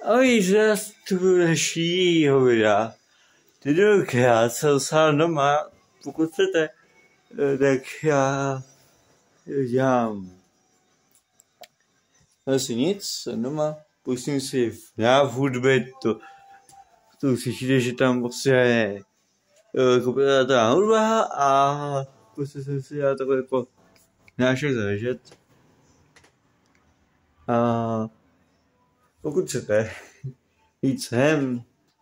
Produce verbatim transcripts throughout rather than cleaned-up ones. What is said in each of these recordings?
Ahoj, zase tu dalšího videa. Tentokrát jsem sám doma, pokud chcete, tak já dělám asi nic, jsem doma, pustím si na hudbě, to, to slyšíte, že tam prostě je kompletná hudba a prostě jsem si dělal takové jako nášek zavěžet. A pokud chcete jít sem,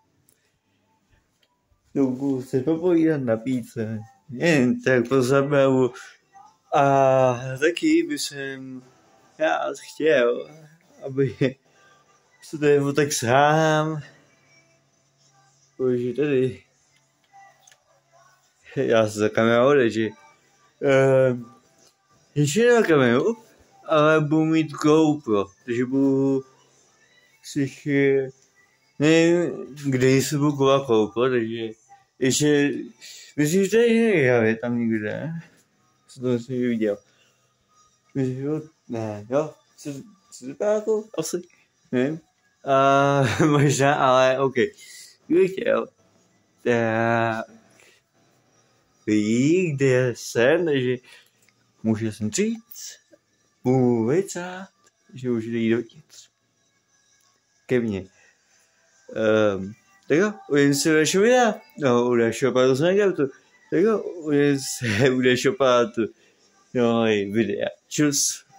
dokud se popovídat, napít se, jen tak po zabavu. A taky bych jsem já chtěl, aby se to jenom tak sám, protože tady já se za kamerou odejdu. Uh, ještě na kameru, ale budu mít GoPro, takže budu si nevím, kde se budu kovat GoPro, takže ještě, myslím, že tady je tam někde, co to jsem viděl. Myslím, že ne, jo, co, co to jako, asi, nevím, uh, možná, ale ok, kdybych chtěl, tak ví, kde jsem, takže můžu sem říct, můžu vycát, že můžete jít dovnitř. Ke mně. Um, tak jo, uvidím se u dalšího videa, no, u dalšího pátu se negautu, tak jo, uvidím se u dalšího pátu, no, videa, čus.